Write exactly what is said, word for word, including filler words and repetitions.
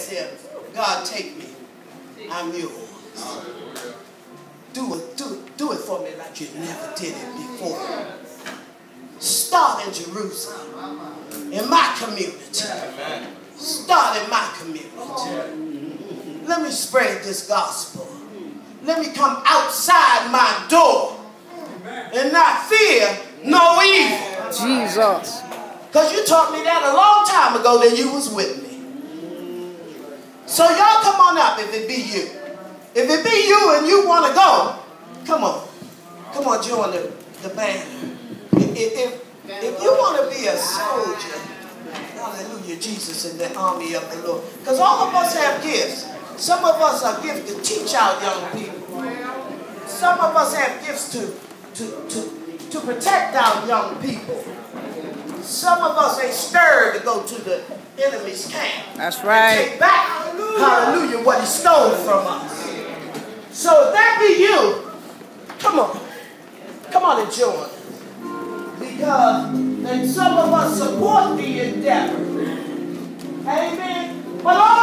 as if, God, take me. I'm yours. Do it, do it, do it for me like you never did it before. Start in Jerusalem, in my community. Start in my community. Let me spread this gospel. Let me come outside my door and not fear no evil. Jesus. Because you taught me that a long time ago that you was with me. So y'all come on up if it be you. If it be you and you want to go, come on. Come on, join the, the band. If, if, if you want to be a soldier, hallelujah, Jesus, in the army of the Lord. Because all of us have gifts. Some of us are gifted to teach our young people. Some of us have gifts to, to, to, to protect our young people. Some of us ain't stirred to go to the enemy's camp. That's right. And take back, hallelujah, what he stole from us. So if that be you, come on. Come on and join. Because then some of us support the endeavor. Amen. But all